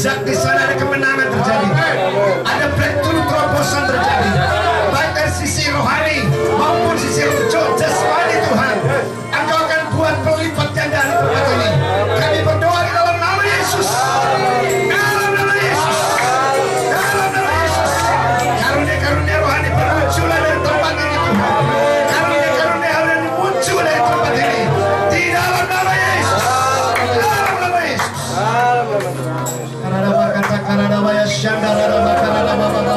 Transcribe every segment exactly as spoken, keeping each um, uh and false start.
mujizat di sana, ada kemenangan terjadi, ada breakthrough, terobosan terjadi, baik dari sisi rohani maupun sisi jasmani. Tuhan, Engkau akan buat pelipat ganda di tempat ini. Kami berdoa di dalam nama Yesus, dalam nama Yesus, dalam nama Yesus. Karunia-karunia rohani bermunculan dari tempat ini Tuhan. Karunia-karunia rohani muncul dari tempat ini di dalam nama Yesus, dalam nama Yesus. Karena kata karena bayar syandara karena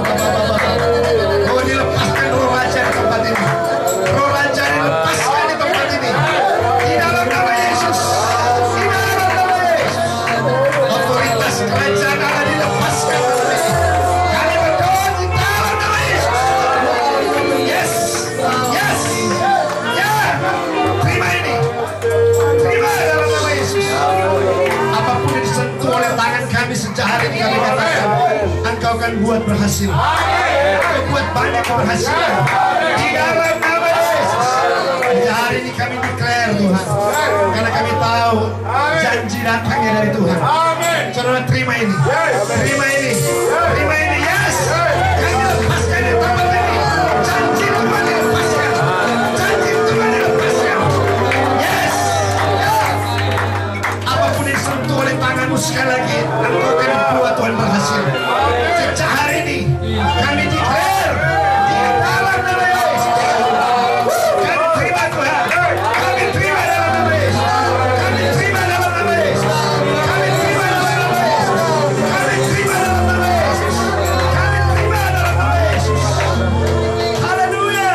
oh dilepaskan roh raja di tempat ini. Roh raja dilepaskan di tempat ini di dalam nama Yesus, di dalam nama Yesus. Otoritas kerajaan Allah dilepaskan di tempat ini. Kami berdoa di dalam nama Yesus. Yes, yes, ya. Terima ini, terima dalam nama Yesus. Apapun yang disentuh oleh tangan kami sejak hari ini, kami katakan Engkau akan buat berhasil. Engkau buat banyak keberhasilan di dalam nama Yesus. Sejak hari ini kami declare Tuhan, karena kami tahu janji datangnya dari Tuhan. Saudara terima ini, terima ini, terima ini. Yes, kami lepaskan di tempat ini. Janji Tuhan dilepaskan, janji Tuhan dilepaskan. Yes, yeah. Apapun yang disentuh oleh tanganmu sekali lagi, Engkau akan buat Tuhan berhasil. Sejak hari ini kami declare di dalam nama Yesus. Kami terima Tuhan, kami terima dalam nama Yesus, kami terima dalam nama Yesus, kami terima dalam nama Yesus, kami terima dalam nama Yesus, kami terima dalam nama Yesus. Haleluya.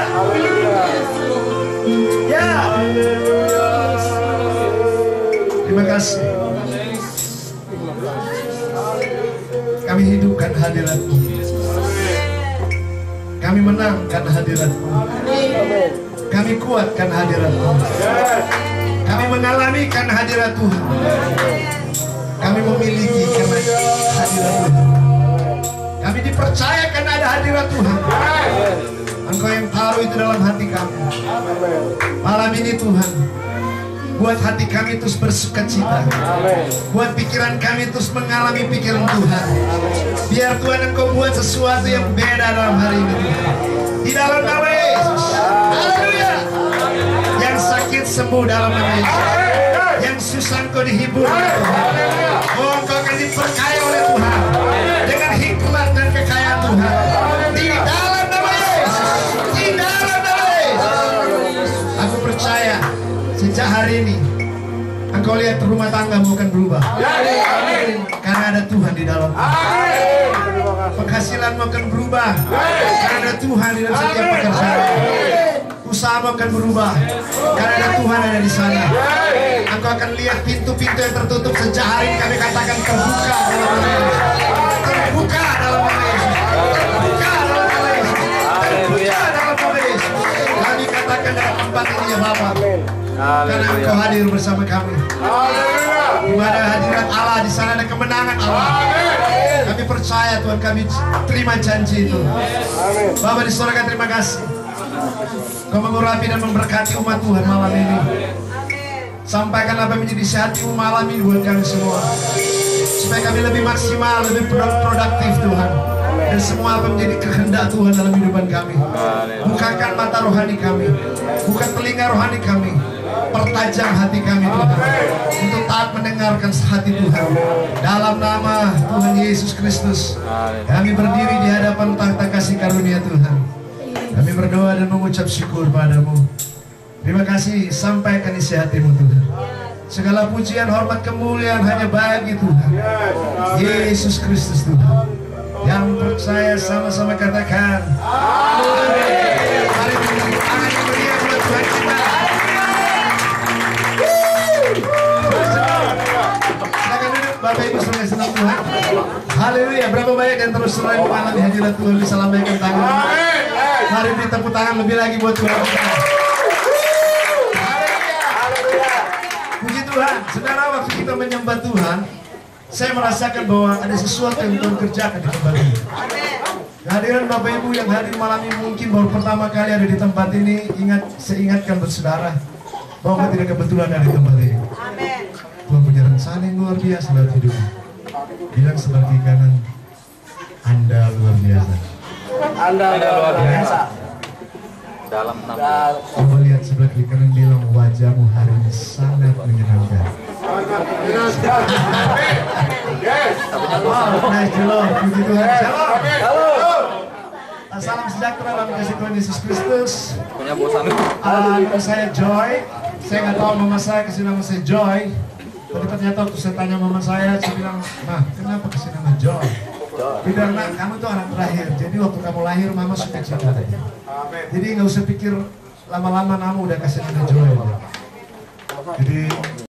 Ya. Terima kasih. Kami hidupkan hadirat-Mu. Kami menangkan hadirat-Mu. Kami kuatkan hadirat-Mu. Kami mengalami karena hadirat Tuhan. Kami memiliki karena hadirat Tuhan. Kami dipercaya karena ada hadirat Tuhan. Engkau yang taruh itu dalam hati kami. Malam ini Tuhan, buat hati kami terus bersuka cita. Buat pikiran kami terus mengalami pikiran Tuhan. Biar Tuhan Engkau buat sesuatu yang beda dalam hari ini Tuhan. Di dalam nama Yesus. Haleluya. Yang sakit sembuh dalam nama Yesus. Yang susah Engkau dihibur oleh Tuhan. Oh, Engkau akan diperkaya oleh Tuhan dengan hikmat dan kekayaan Tuhan. Di dalam nama Yesus. Di dalam nama Yesus. Aku percaya sejak hari ini Engkau lihat rumah tanggamu akan berubah. Karena ada Tuhan di dalam. Penghasilanmu akan berubah karena ada Tuhan di dalam setiap pekerjaan. Usahamu akan berubah karena ada Tuhan ada di sana. Engkau akan lihat pintu-pintu yang tertutup sejak hari ini kami katakan terbuka dalam nama Yesus. Terbuka dalam nama Yesus. Terbuka dalam nama Yesus. Terbuka dalam nama Yesus. Kami katakan dalam tempat ini ya Bapa. Karena Engkau hadir bersama kami. Di mana hadirat Allah, di sana ada kemenangan Allah. Kami percaya Tuhan, kami terima janji itu. Bapa di surga, terima kasih. Kau mengurapi dan memberkati umat Tuhan malam ini. Sampaikan apa yang menjadi hatimu malam ini buat kami semua. Supaya kami lebih maksimal, lebih produktif Tuhan. Dan semua apa menjadi kehendak Tuhan dalam kehidupan kami. Bukakan mata rohani kami. Bukan telinga rohani kami. Pertajam hati kami Tuhan. Untuk taat mendengarkan hati Tuhan. Dalam nama Tuhan Yesus Kristus. Kami berdiri di hadapan tahta kasih karunia Tuhan. Kami berdoa dan mengucap syukur padamu. Terima kasih, sampaikan isi hatimu Tuhan. Segala pujian, hormat, kemuliaan hanya bagi Tuhan Yesus Kristus Tuhan. Yang percaya sama-sama katakan amin. Mari beri tangan yang meriah buat Tuhan kita. Silakan duduk Bapak Ibu saudara senang Tuhan. Haleluya. Berapa banyak yang terus selain mengalami hadirat Tuhan bisa lambaikan tangan. Mari beri tepuk tangan lebih lagi buat Tuhan kita. Puji Tuhan. Saudara, waktu kita menyembah Tuhan, saya merasakan bahwa ada sesuatu yang Tuhan kerjakan di tempat ini. Kehadiran Bapak Ibu yang hadir malam ini mungkin baru pertama kali ada di tempat ini. Ingat, saya ingatkan bersaudara bahwa tidak kebetulan ada di tempat ini. Tuhan punya rencana yang luar biasa dalam hidupmu. Bilang sebelah kiri kanan, Anda luar biasa. Anda luar biasa. Dalam enam. Coba lihat sebelah kiri kanan, bilang wajahmu hari ini sangat menyenangkan. Oh, naik dulu, puji Tuhan. Shalom. Halo. Salam sejahtera dalam kasih Tuhan Yesus Kristus. Punya bosan. Uh, nama saya Joy. Saya nggak tahu mama saya kasih nama saya Joy. Tapi ternyata waktu saya tanya mama saya, saya bilang, "Mah, kenapa kasih nama Joy?" Dia bilang, "Nak, kamu tuh anak terakhir. Jadi waktu kamu lahir, mama suka cinta." Jadi nggak usah pikir lama-lama, kamu udah kasih nama Joy. Jadi